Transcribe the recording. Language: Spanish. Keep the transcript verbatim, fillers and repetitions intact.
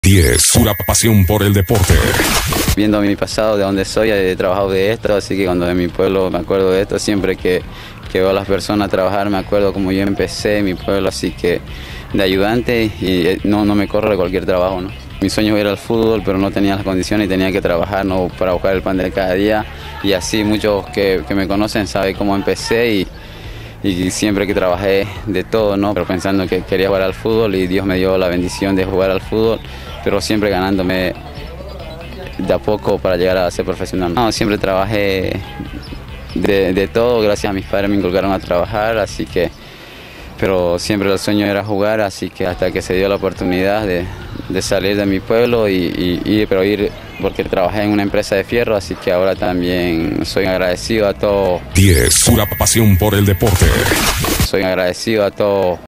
diez. Pura pasión por el deporte. Viendo mi pasado, de donde soy, he trabajado de esto, así que cuando en mi pueblo me acuerdo de esto, siempre que, que veo a las personas trabajar, me acuerdo como yo empecé en mi pueblo, así que de ayudante y no, no me corro de cualquier trabajo, ¿no? Mi sueño era el fútbol, pero no tenía las condiciones y tenía que trabajar, ¿no?, para buscar el pan de cada día, y así muchos que, que me conocen saben cómo empecé y, y siempre que trabajé de todo, ¿no?, pero pensando que quería jugar al fútbol y Dios me dio la bendición de jugar al fútbol, pero siempre ganándome de a poco para llegar a ser profesional. No, siempre trabajé de, de todo, gracias a mis padres me inculcaron a trabajar, así que, pero siempre el sueño era jugar, así que hasta que se dio la oportunidad de, de salir de mi pueblo y, y, y pero ir, porque trabajé en una empresa de fierro, así que ahora también soy agradecido a todos. diez. Pura pasión por el deporte. Soy agradecido a todos.